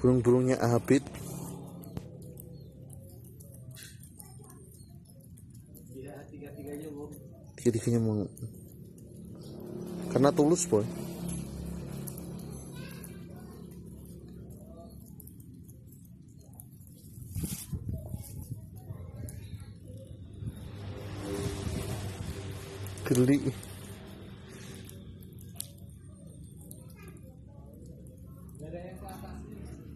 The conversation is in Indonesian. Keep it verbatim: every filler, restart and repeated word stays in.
burung-burungnya Abid. Tiga-tiganya mau, karena tulus boy. Geli. Ada yang ke atas.